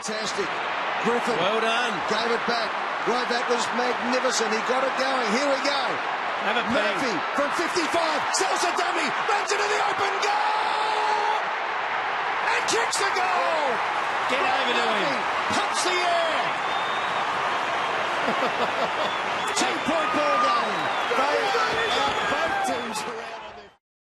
Fantastic. Griffin. Well done. Gave it back. Right, that was magnificent. He got it going. Here we go. Have it, Murphy from 55. Sells a dummy. Runs into the open goal. And kicks the goal. Get over to him. Pumps the air. 2-point ball game. They are out both teams.